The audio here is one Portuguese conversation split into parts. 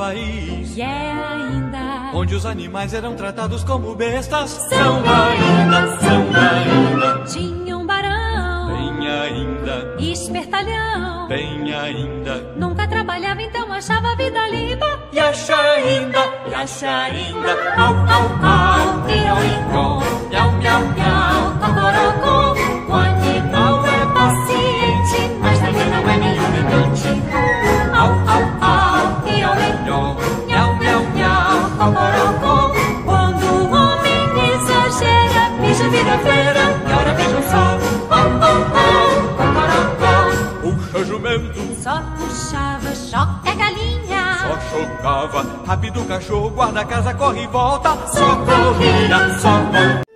país. E é ainda. Onde os animais eram tratados como bestas. São ainda, são ainda. Tinha um barão. Tem ainda. Espertalhão. Tem ainda. Nunca trabalhava, então achava a vida linda. E acha ainda, au, au, au, Ió, miau, miau, miau, cocorocó. O animal é paciente, mas também não é nem elegante. Au, au, au, ió, miau, miau, miau, cocorocó. Quando o homem exagera, bicho vira feira. E ora vejam só, au, au, au, cocorocó. puxa jumento, Só puxava, choca a galinha. só chocava. Rápido o cachorro, guarda a casa, corre e volta. Só corria, só corria.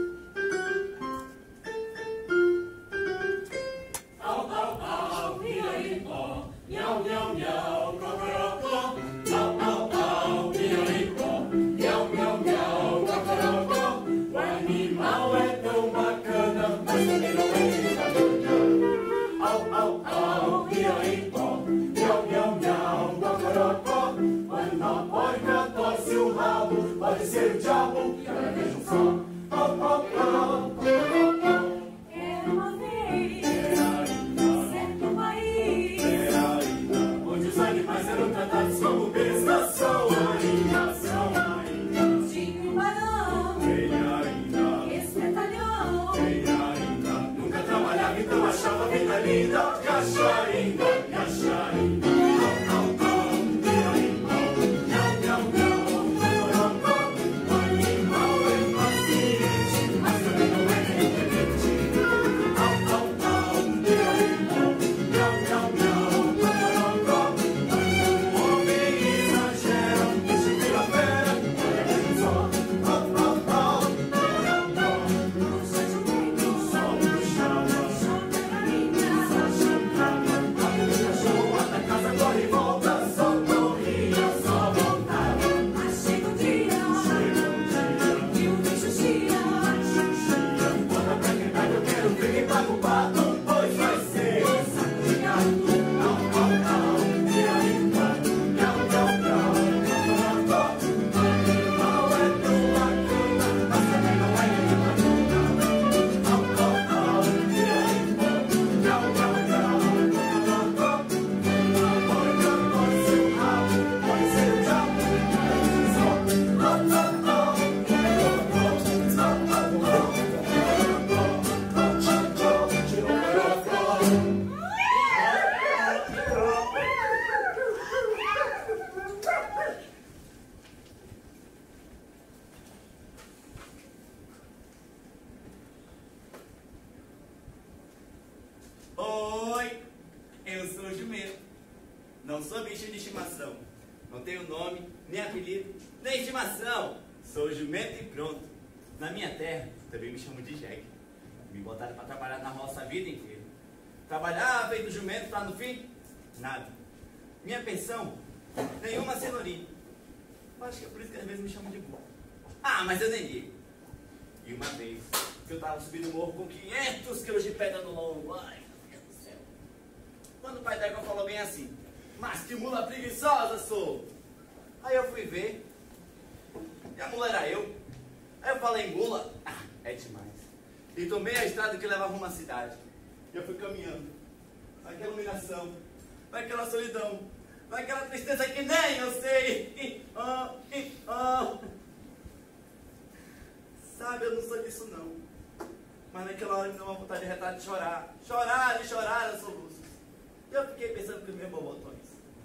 Pode ser o diabo, e agora vejam só. Era uma vez, certo país, Onde os animais eram tratados como bestas. São ainda, são ainda. tinha um barão, Tem ainda, espertalhão. tem ainda. Nunca trabalhava, então achava a vida linda. E acha ainda, e acha ainda. Oi, eu sou o jumento. Não sou bicho de estimação. Não tenho nome, nem apelido, nem estimação. Sou jumento e pronto. Na minha terra, também me chamam de jegue. Me botaram para trabalhar na roça a vida inteira. Trabalhar feito jumento para no fim, nada. Minha pensão, nenhuma cenourinha. Acho que é por isso que às vezes me chamam de burro. Ah, mas eu nem ligo. E uma vez, que eu tava subindo o morro com 500 quilos de pedra no lombo. Ai, meu Deus do céu. Quando o pai d'égua falou bem assim: mas que mula preguiçosa sou. Aí eu fui ver. E a mula era eu. Aí eu falei: mula? Ah, é demais. E tomei a estrada que leva rumo à cidade. E eu fui caminhando. Naquela iluminação. Naquela solidão. Naquela tristeza que nem eu sei. Sabe, eu não sou disso não. Mas naquela hora me deu uma vontade de retrato de chorar. Chorar e chorar a soluços. E eu fiquei pensando com os meus bobotões.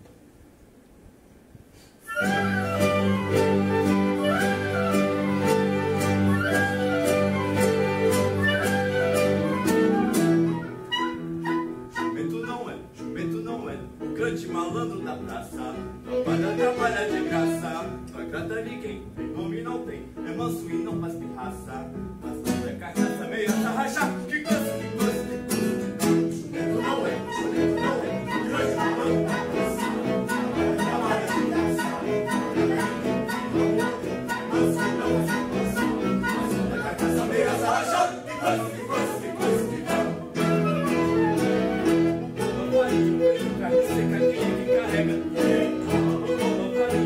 Jumento não é o grande malandro da praça. Trabalha de graça. Não agrada ninguém, nome não tem. É manso e não faz pirraça. Mas não é carcaça, meia tarraxa. Que cansa, que cansa, que cansa. Jumento não é o grande malandro da praça. Trabalha de graça. Manso e não faz pirraça. Mas não é carcaça, meia tarraxa. Que cansa, que cansa, que cansa, que cansa. Seca quem é que carrega.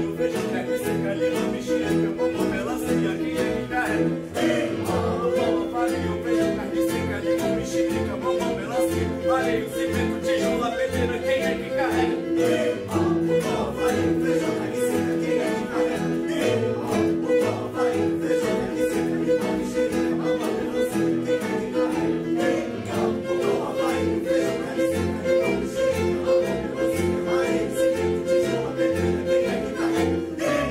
limão, mexerica, mamão, melancia, areia, cimento, tijolo, a pedreira, quem é que carrega? O pó, farinha, feijão, carne seca, quem é que carrega? O pó, farinha, feijão, carne seca, limão, mexerica, mamão, melancia, quem é que carrega? O pó, farinha, feijão, carne seca, limão, mexerica, mamão, melancia, areia, cimento, tijolo, a pedreira, quem é que carrega?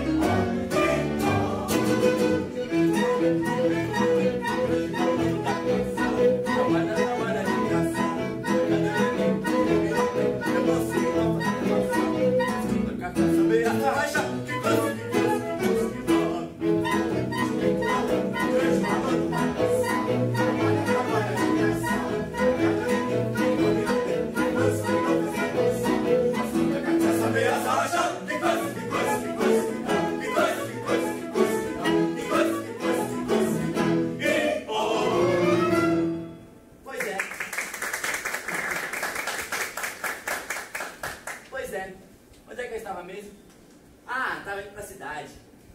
Pois é. Onde é que eu estava mesmo? Ah, estava indo pra cidade.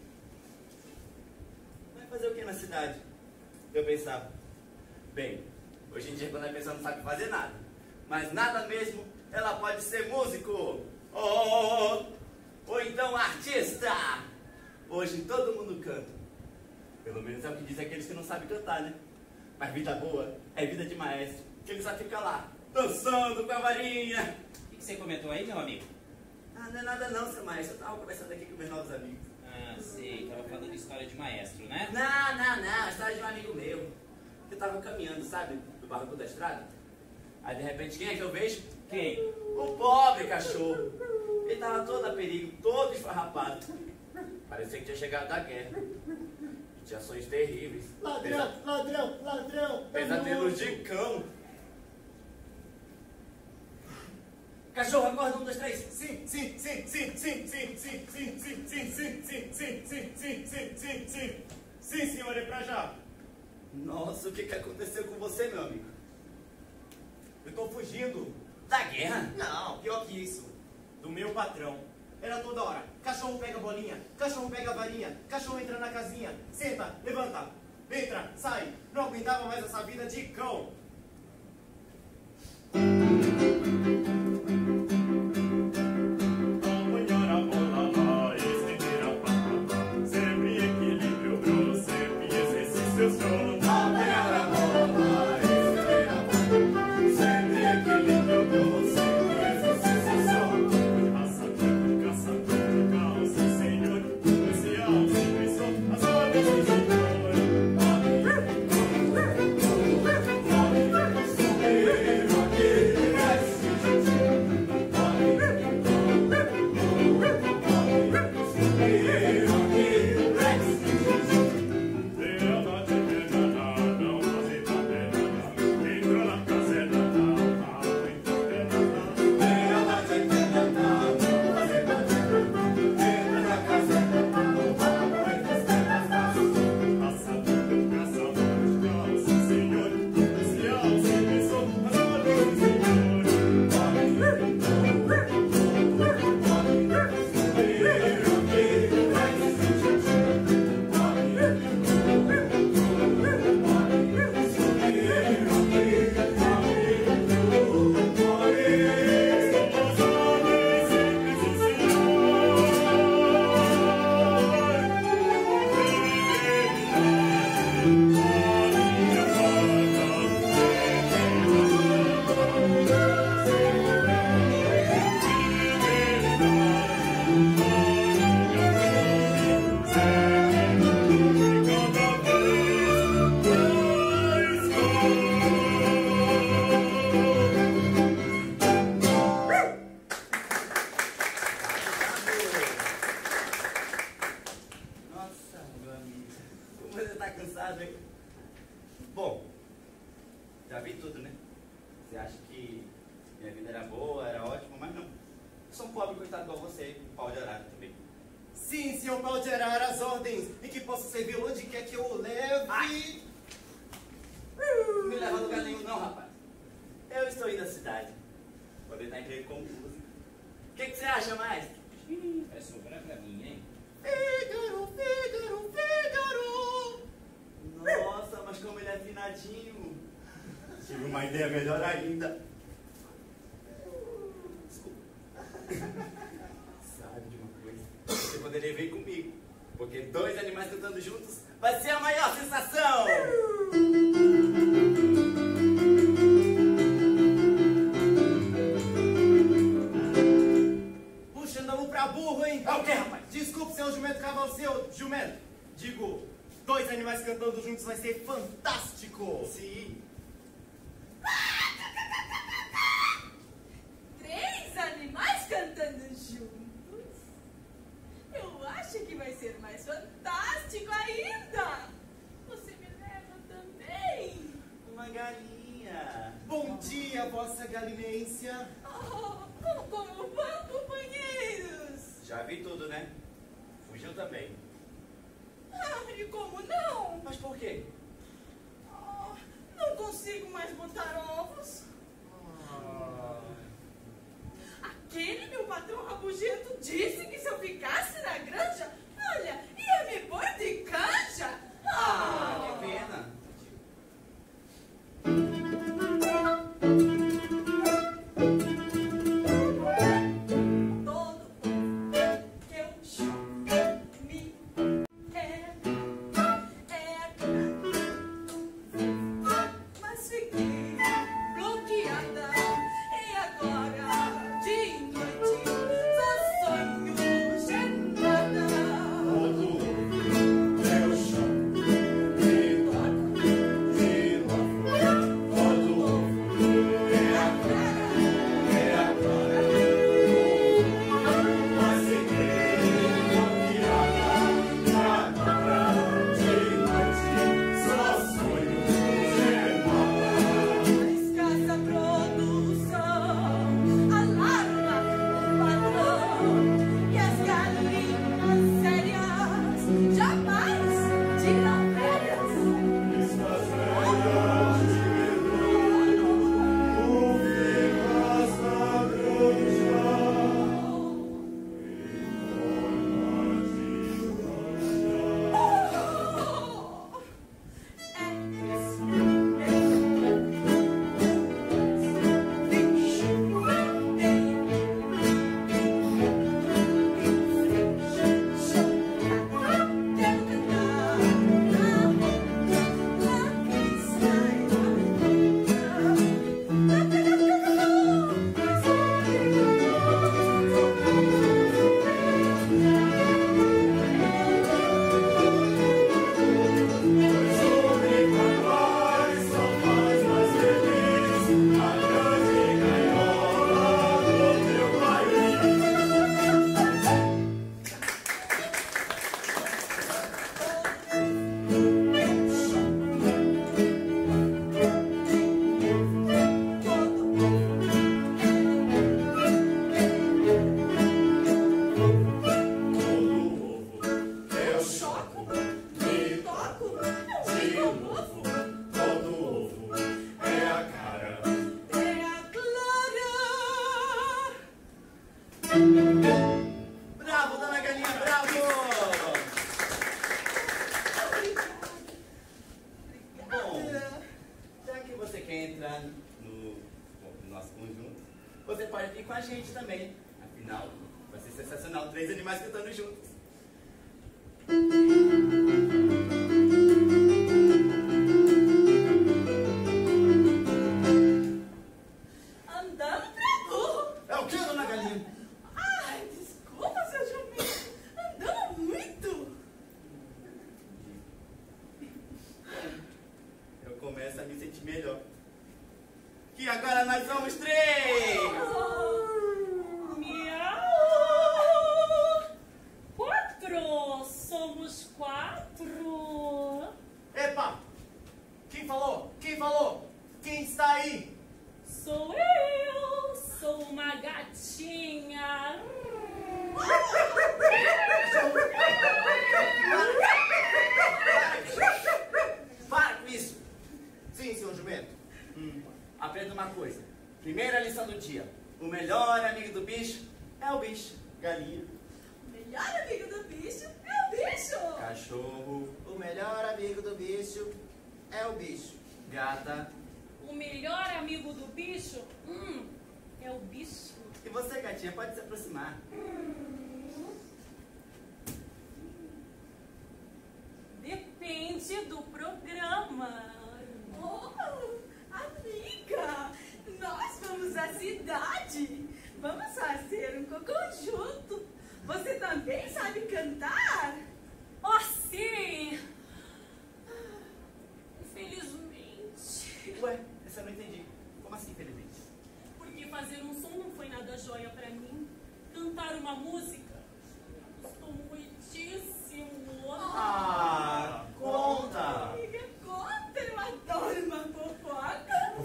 Vai fazer o que na cidade? Eu pensava, bem, hoje em dia quando a pessoa não sabe fazer nada, mas nada mesmo, ela pode ser músico, ou então artista. Hoje todo mundo canta. Pelo menos é o que dizem aqueles que não sabem cantar, né? Mas vida boa é vida de maestro, que ele só fica lá, dançando com a varinha. O que você comentou aí, meu amigo? Ah, não é nada não, seu maestro. Eu tava conversando aqui com meus novos amigos. Ah, sei, tava falando de história de maestro, né? Não, história de um amigo meu. Eu tava caminhando, sabe, do barranco da estrada. Aí de repente, quem é que eu vejo? Quem? O pobre cachorro. Ele tava todo a perigo, todo esfarrapado. Parecia que tinha chegado da guerra. Tinha ações terríveis. Ladrão! Pesadelos de cão. Cachorro, acorda, 1, 2, 3. Sim, senhor, é pra já. Nossa, o que aconteceu com você, meu amigo? Eu tô fugindo. Da guerra? Não, pior que isso. Do meu patrão. Era toda hora. Cachorro pega a bolinha, cachorro pega a varinha, cachorro entra na casinha, senta, levanta, entra, sai. Não aguentava mais essa vida de cão. Bom, já vi tudo, né? Você acha que minha vida era boa, era ótima, mas não. Eu sou um pobre coitado igual você, um pau de arara também. Sim, senhor pau de arara, as ordens, e que posso servir onde quer que eu o leve. Ai! Não me leva a lugar nenhum não, rapaz. Eu estou indo à cidade. Vou tentar emprego com música. O que você acha, maestro? Vai sobrar pra mim, hein? Fígaro, Fígaro, Fígaro. Nossa, mas como ele é afinadinho. Tive uma ideia melhor ainda. Sabe de uma coisa? Você poderia vir comigo, porque 2 animais cantando juntos vai ser a maior sensação! Puxa, andamos pra burro, hein? É o quê, rapaz? Desculpe, seu jumento cavalo, seu jumento. Digo, 2 animais cantando juntos vai ser fantástico. Sim. 3 animais cantando juntos? Eu acho que vai ser mais fantástico ainda! Você me leva também! Uma galinha. Bom dia, vossa galinência. Oh, como vão, companheiros? Já vi tudo, né? Fugiu também. Ah, e como não? Mas por quê? Oh, não consigo mais botar ovos. Aquele meu patrão rabugento disse que se eu ficasse na granja, olha, ia me pôr de canja. Ah, que pena. Todo que eu chamo me é mas fiquei bloqueada e agora de noite só sonho de nada. Eu chamo e toco de novo. Todo ovo é agora. Mas fiquei bloqueada agora de noite. Só sonho de nada. Escassa produção alarma o patrão e as galinhas sérias jamais tiram férias. Estas velhas de medo, tu ficas na granja. Bravo, dona Galinha, bravo! Bom, já que você quer entrar no nosso conjunto, você pode vir com a gente também. Afinal, vai ser sensacional, 3 animais cantando juntos. Andando pra burro. É o que, dona Galinha? Ai, desculpa, seu jumento. Andando muito. Eu começo a me sentir melhor. Que agora nós somos 3! Miau! 4! Somos 4! Epa! Quem falou? Quem falou? Quem está aí? Sou eu! Sou uma gatinha! Para com isso! Sim, seu jumento. Aprenda uma coisa. Primeira lição do dia. O melhor amigo do bicho é o bicho. Galinha. O melhor amigo do bicho é o bicho. Cachorro. O melhor amigo do bicho é o bicho. Gata. O melhor amigo do bicho, é o bicho. E você, gatinha, pode se aproximar. Depende do programa. Oh, amiga, nós vamos à cidade. Vamos fazer um cocô junto. Você também sabe cantar? Oh, sim! Infelizmente. Ué, essa eu não entendi. Como assim, felizmente? Porque fazer um som não foi nada joia pra mim. Cantar uma música custou muitíssimo. Ah, conta! Amiga, conta. Eu adoro uma fofoca.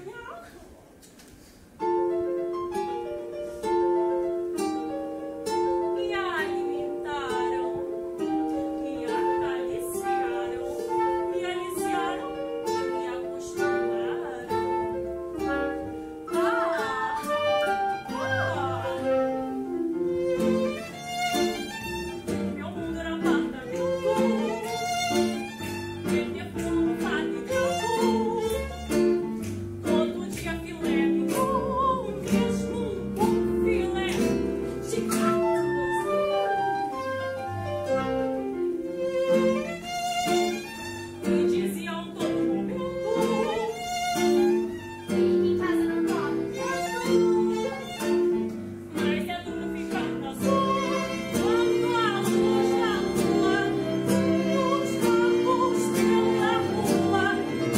Me alimentaram, me acariciaram, me aliciaram e me acostumaram. Meu mundo era apartamento, telefone, fábrica, todo dia filé mignon, mesmo com filé de gato. Me diziam todo momento, Fique em casa, não come mas é duro ficar na rua. Quando a luz da lua, os carros pela rua,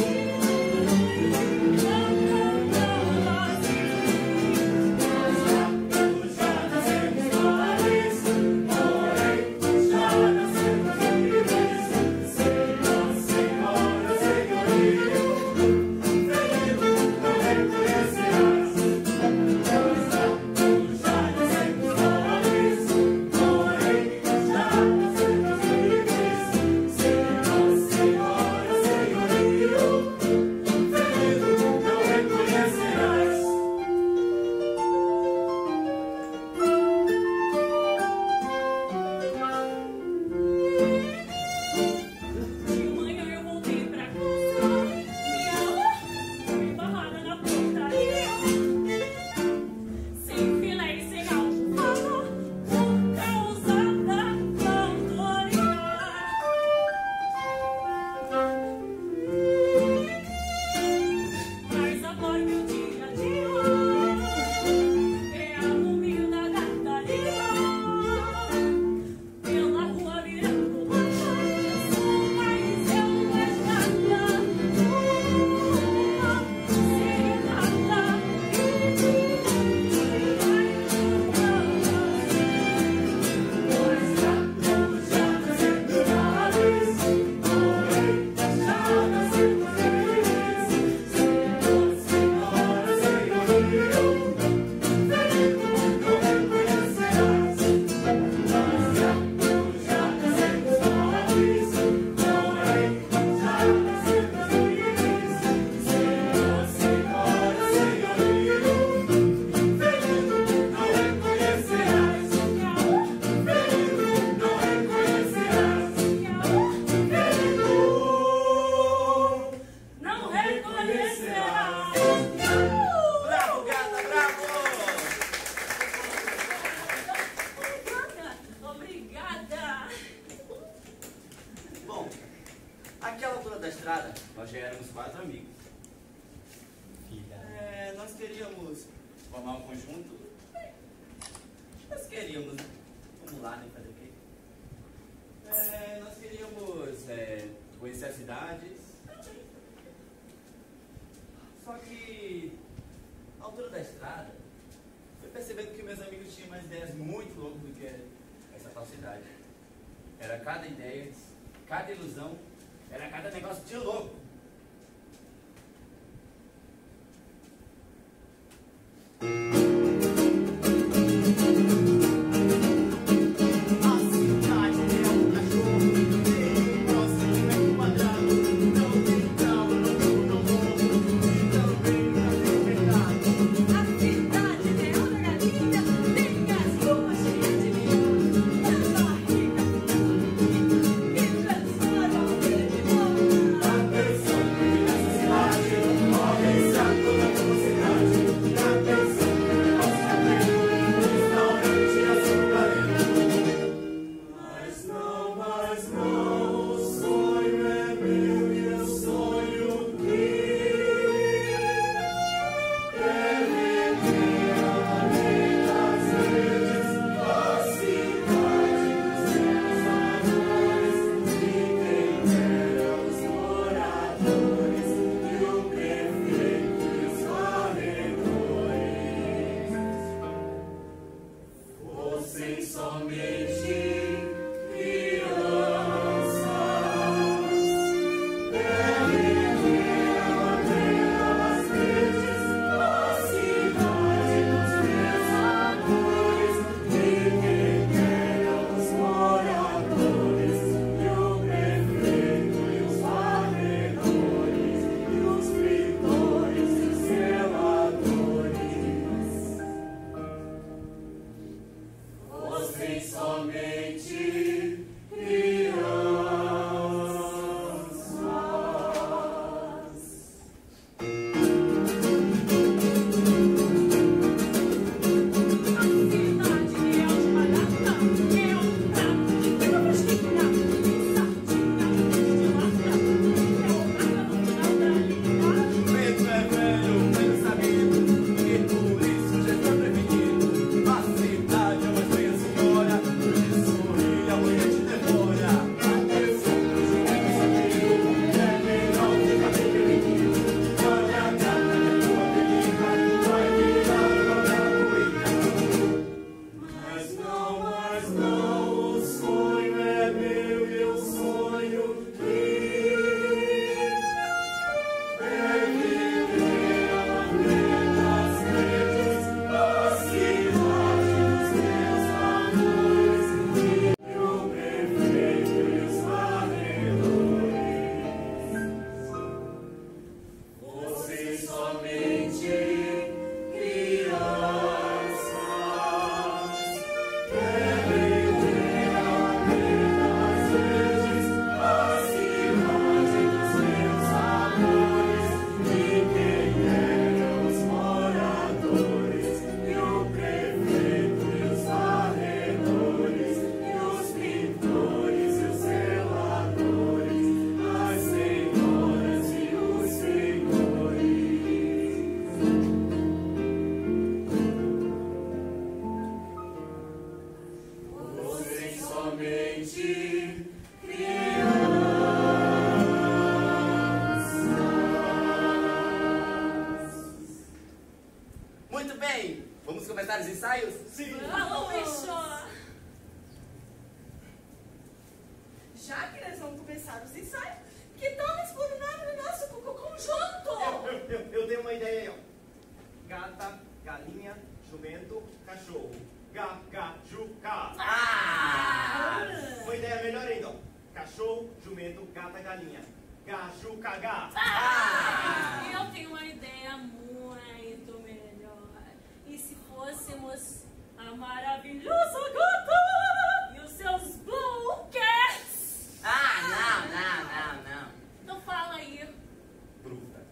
de manhã eu voltei pra casa, fui barrada na portaria, sem filé e sem almofada, por causa da cantoria. Mas agora meu dia a dia é no meio da gritaria, pela rua virando lata, mas eu não é gata, serenata. Não reconhecerá. Bravo, gata, bravo! Obrigada. Bom, àquela altura da estrada, nós já éramos 4 amigos. Nós queríamos formar um conjunto. Nós queríamos, né? Vamos lá, né? Fazer o quê? Nós queríamos conhecer as cidades. Só que, à altura da estrada, fui percebendo que meus amigos tinham umas ideias muito loucas do que essa falsidade. Era cada ideia, cada ilusão, era cada negócio de louco. A cidade é um cachorro, tem próximo quadrado. Não tem calma, não morro, e também não tem pecado. A cidade é uma galinha, tem as ruas cheias de milho. É uma rica, que transforma o verde em ouro. A bem. Vamos começar os ensaios? Sim. Alô, bicho! Já que nós vamos começar os ensaios, que tal nós pôr o nome do nosso conjunto? Eu tenho uma ideia aí, ó. Gata, galinha, jumento, cachorro. Ga-ga-ju-ca. Uma ideia melhor ainda, ó. Cachorro, jumento, gata, galinha. Ga-ju-ca-ga. Eu tenho uma ideia muito melhor. E se fôssemos a maravilhosa gata e os seus Bowcats? Não. Então fala aí. Bruta.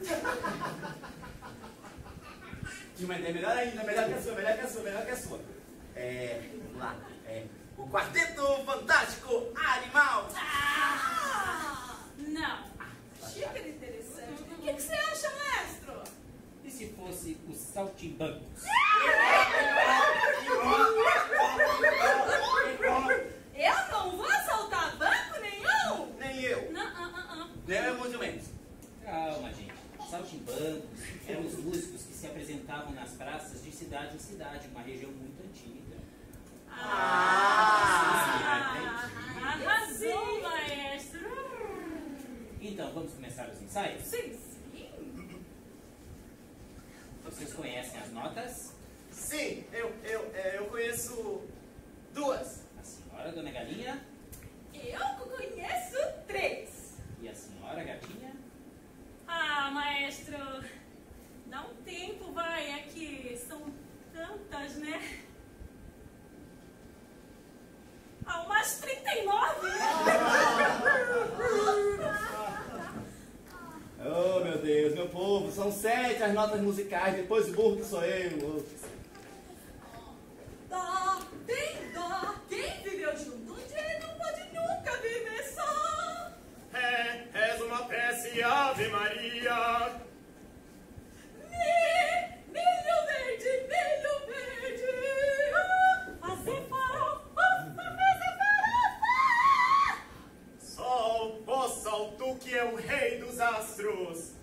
Tinha uma ideia melhor ainda, melhor que a sua. Vamos lá. O Quarteto Fantástico Animal. Não. Super interessante. O que você acha, maestro? E se fosse os saltimbancos? Eu não vou assaltar banco nenhum! Nem eu. Não. É muito menos. Calma, gente. Saltimbancos eram os músicos que se apresentavam nas praças de cidade em cidade, uma região muito antiga. Arrasou, maestro. Então, vamos começar os ensaios? Sim. Vocês conhecem as notas? Sim, eu conheço duas. A senhora, Dona Galinha, Eu conheço 3. e a senhora, Gatinha. Maestro, dá um tempo, vai, é que são tantas, né? Umas 39. Oh, meu Deus, meu povo, são 7 as notas musicais, depois o burro que sou eu. Dó, tem dó. Quem viveu junto um dia não pode nunca viver só. Reza uma prece, Ave Maria. Milho verde, milho verde. Fazer farofa, Fazer farofa. Sol, ó sol, tu que é o rei dos astros.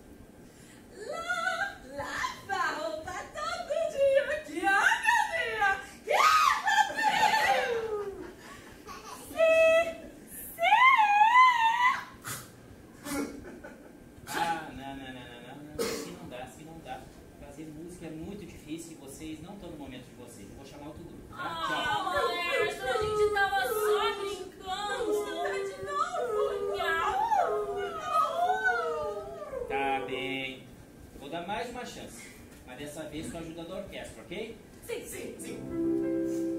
Lava a roupa todo dia. Que agonia. Que agonia. Não. Assim não dá. Fazer música é muito difícil e vocês não estão no momento de vocês. Eu vou chamar outro grupo, tá? Tchau. maestro, a gente tava só brincando. De novo. Tá bem. Eu vou dar mais uma chance. Mas dessa vez com a ajuda da orquestra, ok? Sim.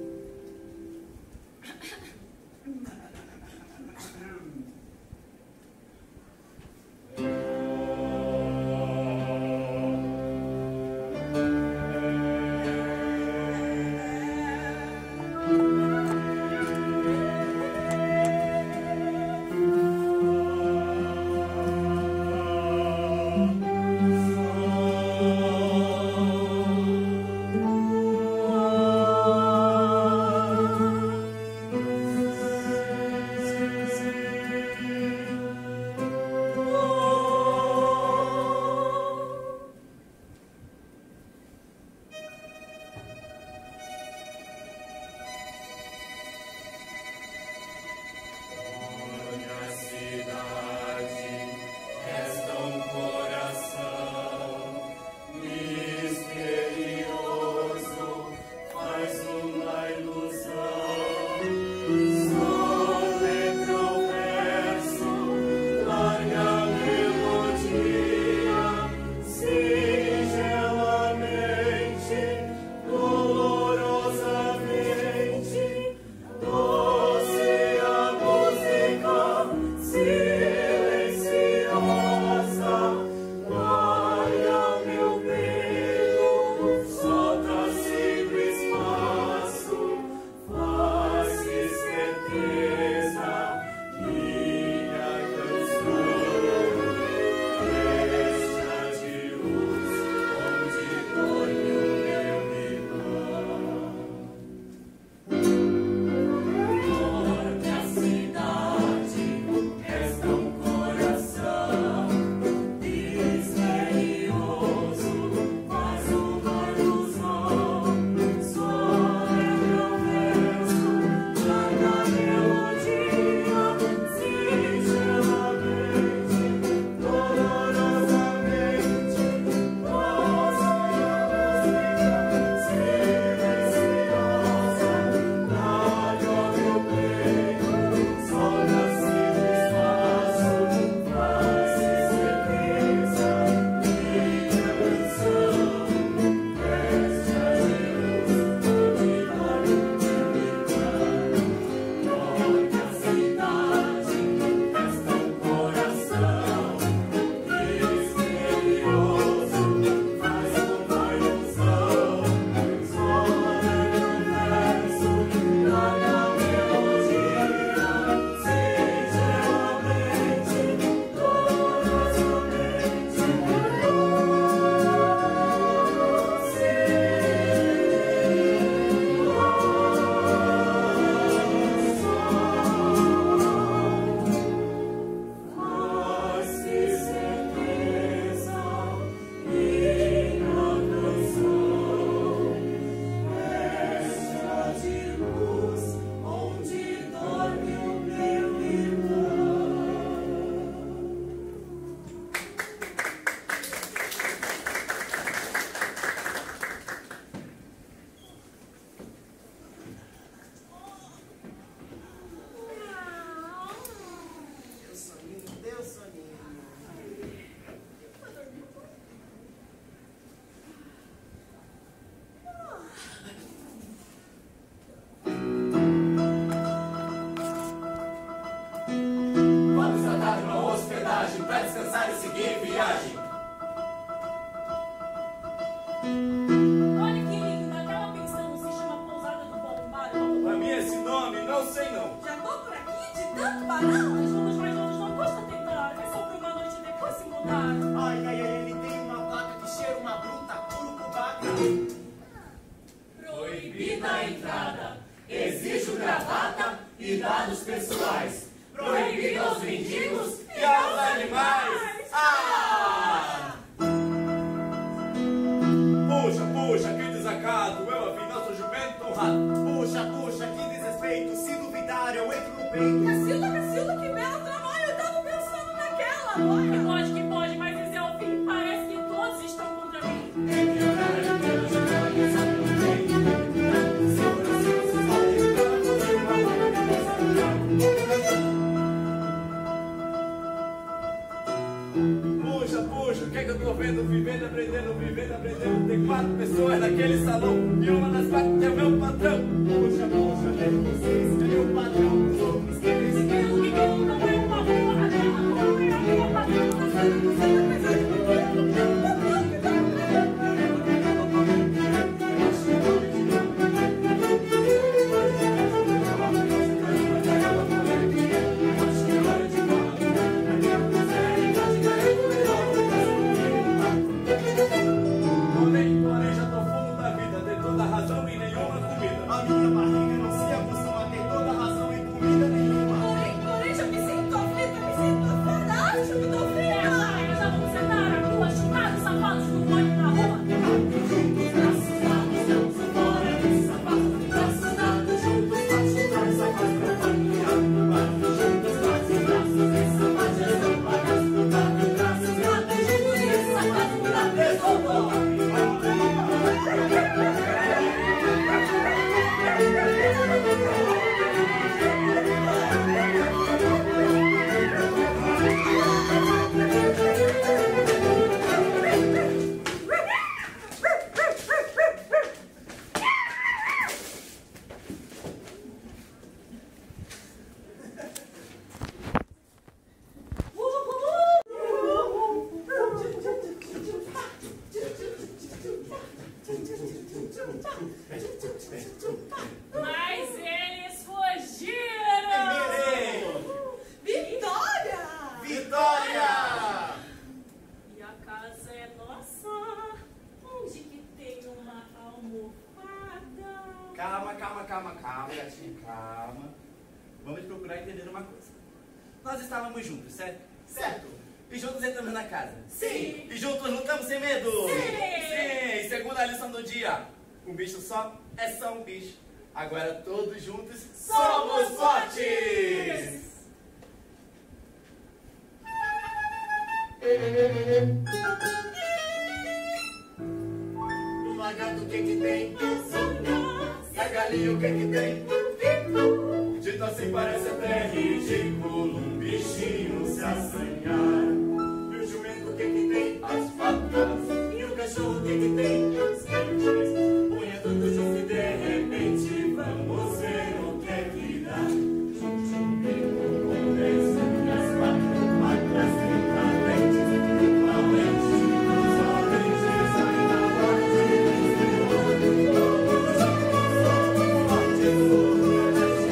Proibida a entrada, exijo gravata e dados pessoais. Proibido aos mendigos E aos animais! Ah! Puxa, puxa, que desacato! Eu afinal sou jumento honrado. Puxa, puxa, que desrespeito. Se duvidar, eu entro no peito. Cacilda, que bela trabalho. Eu tava pensando naquela agora. que pode, mas esse é o fim. Parece que todos estão contra mim. Puxa, puxa, o que é que eu tô vendo? Vivendo, aprendendo. Tem 4 pessoas naquele salão e uma das 4 é o meu patrão. Puxa, puxa, deve vocês, cadê o padrão? Os homens que Porém, já tô fundo da vida, tem toda a razão e nenhuma comida. a minha barriga não se acostuma a ter toda a razão e comida nenhuma. Porém, já me sinto aflita, me sinto fanática, me dou fria. Eu já vou sentar na rua, chutar os sapatos do bonde na rua. Juntos, braços dados, vamos embora desse sapato. Braços dados, juntos, braços dados, sapato pra família. Juntos, braços dados, esse sapato já estão pagados. Braços dados, juntos, esse sapato pra pessoa. Mas eles fugiram! Vitória! Vitória! E a casa é nossa, onde que tem uma almofada. Calma, gatinho, calma. Vamos procurar entender uma coisa. Nós estávamos juntos, certo? Certo. E juntos entramos na casa. Sim. E juntos lutamos sem medo. Sim. E segunda lição do dia. Um bicho só é só um bicho. Agora todos juntos somos fortes! O lagarto o que que tem? E a galinha o que que tem? Dito assim parece até ridículo um bichinho se assanhar. E o jumento o que que tem? As patas. E o cachorro o que que tem? Os dentes. Punha tudo junto e de repente vamos ver o que é que dá. Jumento condensa as 4 patas equivalentes, equivalentes, os valentes ainda fortes. Todos somos fortes,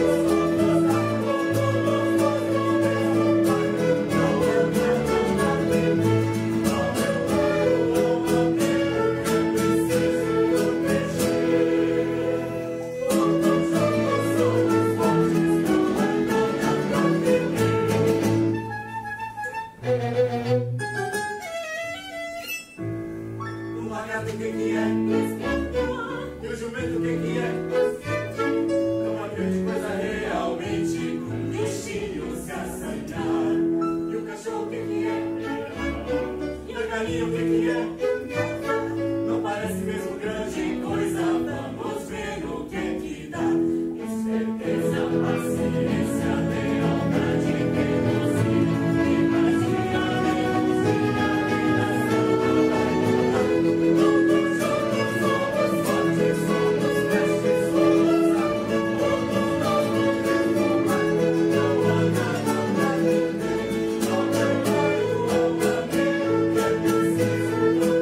o lagarto o que que é? E o jumento o que que é? É uma grande coisa realmente um bichinho se assanhar. E o cachorro o que que é? E a galinha o que que é? Não parece mesmo grande coisa, vamos ver o que é que dá. Certeza, paciência, lealdade, teimosia, empatia, todos juntos somos fortes, somos mestres, somos amor. Todos nós podemos mais, não há nada mais. Não há nada, que é preciso.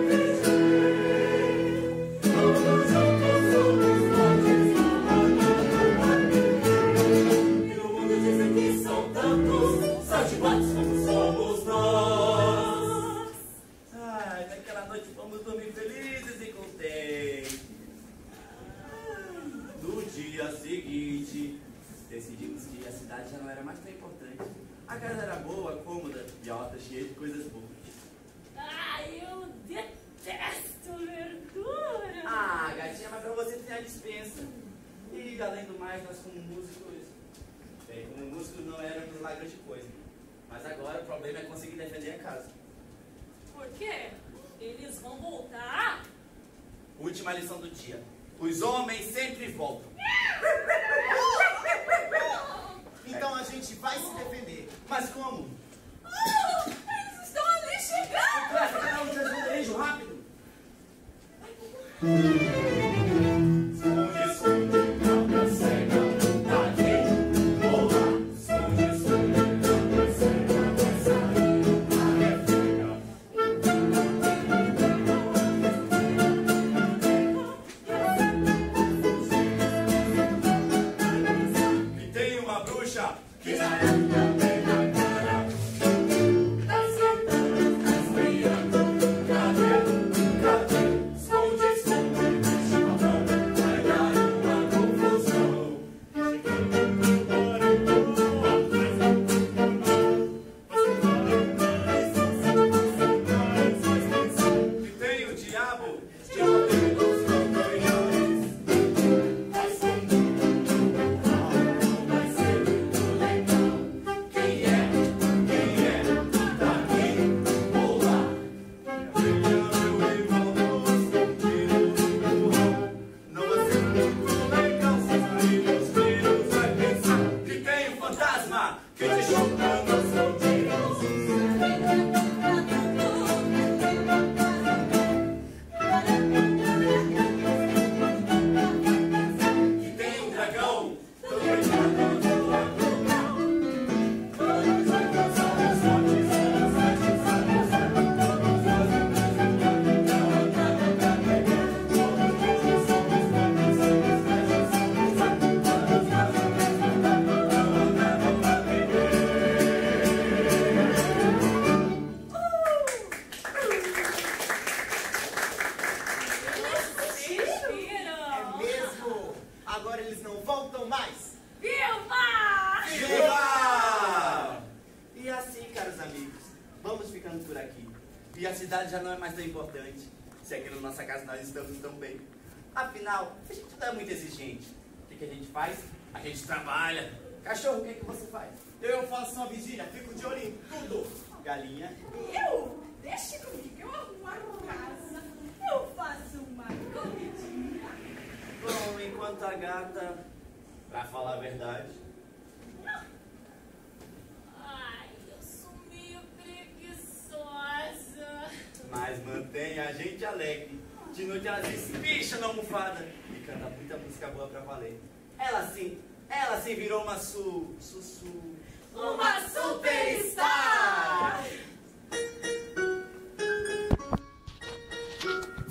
cidade já não era mais tão importante. A casa era boa, cômoda e a horta cheia de coisas boas. Ai, eu detesto verdura. Ah, gatinha, mas pra você tem a dispensa. E além do mais, nós como músicos... Bem, como músicos não éramos lá grande coisa. Mas agora o problema é conseguir defender a casa. Por quê? Eles vão voltar? Última lição do dia. Os homens sempre voltam. Então a gente vai se defender. Mas como? Oh, eles estão ali chegando! Presta canal de esconderijo, rápido! Esconde, esconde, cabra cega, tá aqui, boa. Esconde, esconde, cabra cega, vai sair, área fega. E tem uma bruxa que agora eles não voltam mais. Viva! Viva! E assim, caros amigos, vamos ficando por aqui. E a cidade já não é mais tão importante, se aqui na nossa casa nós estamos tão bem. Afinal, a gente não é muito exigente. O que a gente faz? A gente trabalha. Cachorro, o que você faz? Eu faço uma vigília, fico de olho em tudo. Galinha. Eu? Deixe comigo, eu arrumo a casa. Eu faço uma comidinha. Bom, enquanto a gata, pra falar a verdade, Ai, eu sou meio preguiçosa. mas mantém a gente alegre. De noite ela se espicha na almofada e canta muita música boa pra valer. Ela sim virou uma Uma superstar!